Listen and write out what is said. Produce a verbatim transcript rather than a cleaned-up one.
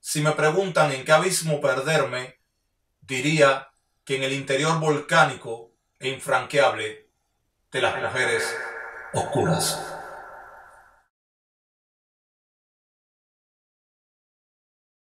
Si me preguntan en qué abismo perderme, diría que en el interior volcánico e infranqueable de las mujeres oscuras.